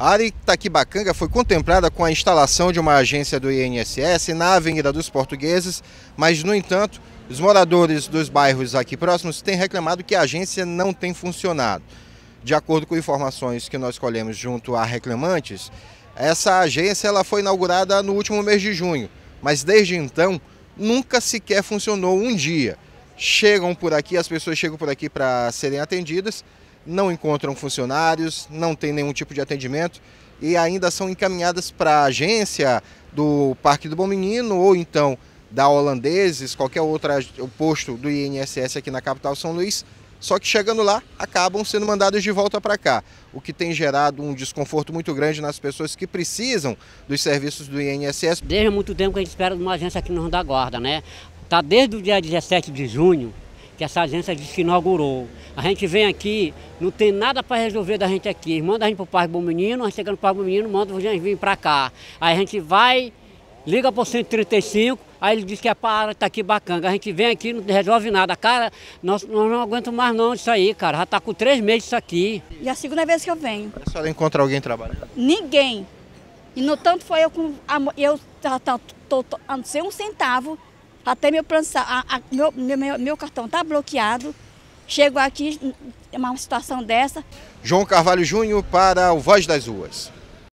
A área Itaquibacanga foi contemplada com a instalação de uma agência do INSS na Avenida dos Portugueses, mas, no entanto, os moradores dos bairros aqui próximos têm reclamado que a agência não tem funcionado. De acordo com informações que nós colhemos junto a reclamantes, essa agência ela foi inaugurada no último mês de junho, mas desde então nunca sequer funcionou um dia. As pessoas chegam por aqui para serem atendidas, não encontram funcionários, não tem nenhum tipo de atendimento e ainda são encaminhadas para a agência do Parque do Bom Menino ou então da Holandeses, qualquer outro posto do INSS aqui na capital São Luís, só que chegando lá acabam sendo mandados de volta para cá, o que tem gerado um desconforto muito grande nas pessoas que precisam dos serviços do INSS. Desde muito tempo que a gente espera de uma agência aqui no Rio da Guarda, né? Tá desde o dia 17 de junho que essa agência disse que inaugurou. A gente vem aqui, não tem nada para resolver da gente aqui. Manda a gente para o Parque Bom Menino, a gente chega no Parque Bom Menino, manda a gente vir para cá. Aí a gente vai, liga para o 135, aí ele diz que é para a área Itaquibacanga. A gente vem aqui, não resolve nada. Cara, nós não aguentamos mais não isso aí, cara. Já está com 3 meses isso aqui. E a segunda vez que eu venho. A senhora encontra alguém trabalhando? Ninguém. E no tanto foi eu sem um centavo. Até meu cartão está bloqueado. Chego aqui, é uma situação dessa. João Carvalho Júnior para o Voz das Ruas.